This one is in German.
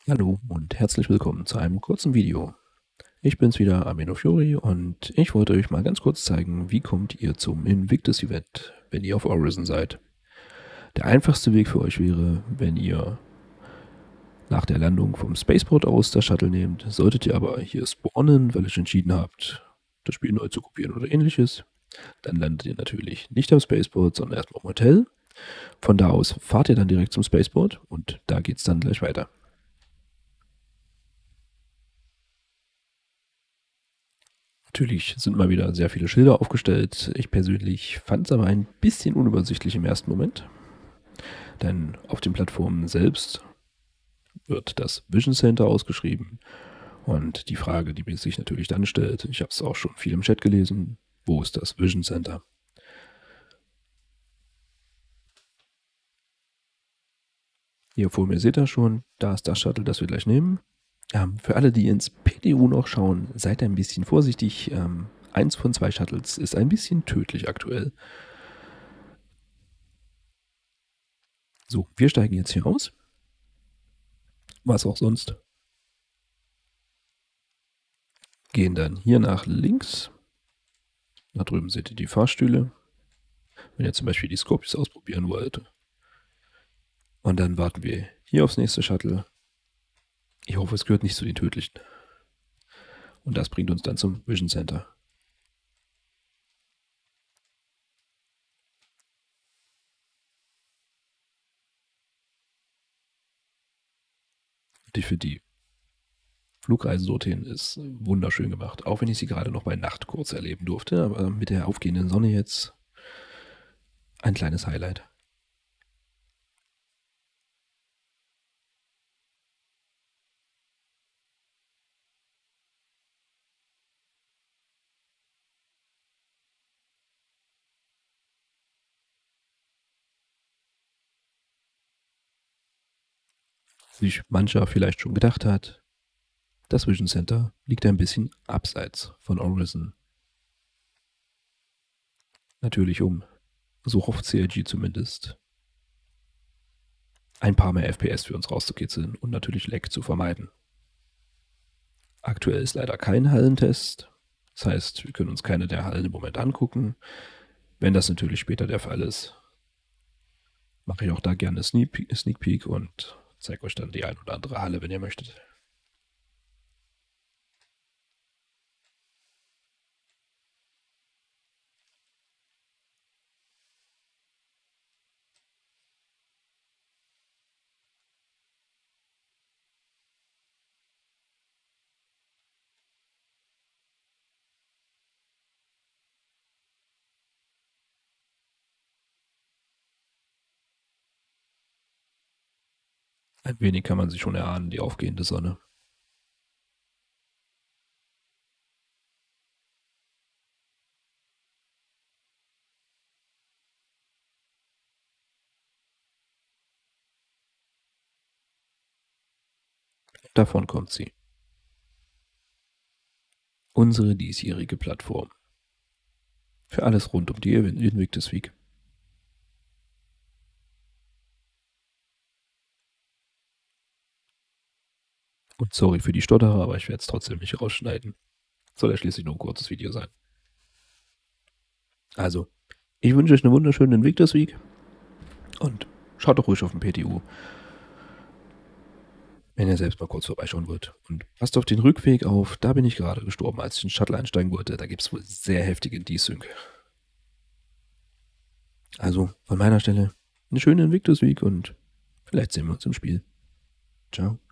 Hallo und herzlich willkommen zu einem kurzen Video. Ich bin's wieder, Aminofiori, und ich wollte euch mal ganz kurz zeigen, wie kommt ihr zum Invictus Event, wenn ihr auf Orison seid. Der einfachste Weg für euch wäre, wenn ihr nach der Landung vom Spaceport aus das Shuttle nehmt. Solltet ihr aber hier spawnen, weil ihr euch entschieden habt, das Spiel neu zu kopieren oder ähnliches, dann landet ihr natürlich nicht am Spaceport, sondern erstmal im Hotel. Von da aus fahrt ihr dann direkt zum Spaceport und da geht's dann gleich weiter. Natürlich sind mal wieder sehr viele Schilder aufgestellt. Ich persönlich fand es aber ein bisschen unübersichtlich im ersten Moment. Denn auf den Plattformen selbst wird das Vision Center ausgeschrieben. Und die Frage, die sich natürlich dann stellt, ich habe es auch schon viel im Chat gelesen, wo ist das Vision Center? Hier vor mir seht ihr schon, da ist das Shuttle, das wir gleich nehmen. Für alle, die ins PDU noch schauen, seid ein bisschen vorsichtig. Eins von 2 Shuttles ist ein bisschen tödlich aktuell. So, wir steigen jetzt hier aus. Was auch sonst. Gehen dann hier nach links. Da drüben seht ihr die Fahrstühle. Wenn ihr zum Beispiel die Scorpius ausprobieren wollt. Und dann warten wir hier aufs nächste Shuttle. Ich hoffe, es gehört nicht zu den tödlichen. Und das bringt uns dann zum Vision Center. Die Flugreise dorthin ist wunderschön gemacht. Auch wenn ich sie gerade noch bei Nacht kurz erleben durfte. Aber mit der aufgehenden Sonne jetzt ein kleines Highlight. Sich mancher vielleicht schon gedacht hat, das Vision Center liegt ein bisschen abseits von Orison. Natürlich so auf CLG zumindest, ein paar mehr FPS für uns rauszukitzeln und natürlich Lag zu vermeiden. Aktuell ist leider kein Hallentest. Das heißt, wir können uns keine der Hallen im Moment angucken. Wenn das natürlich später der Fall ist, mache ich auch da gerne Sneak Peek und zeige euch dann die ein oder andere Halle, wenn ihr möchtet. Ein wenig kann man sich schon erahnen, die aufgehende Sonne. Davon kommt sie. Unsere diesjährige Plattform. Für alles rund um die Invictus Week. Und sorry für die Stotterer, aber ich werde es trotzdem nicht rausschneiden. Soll ja schließlich nur ein kurzes Video sein. Also, ich wünsche euch eine wunderschöne Invictus Week und schaut doch ruhig auf den PTU, wenn ihr selbst mal kurz vorbeischauen wollt. Und passt auf den Rückweg auf, da bin ich gerade gestorben, als ich in den Shuttle einsteigen wollte. Da gibt es wohl sehr heftigen Desync. Also, von meiner Stelle eine schöne Invictus Week und vielleicht sehen wir uns im Spiel. Ciao.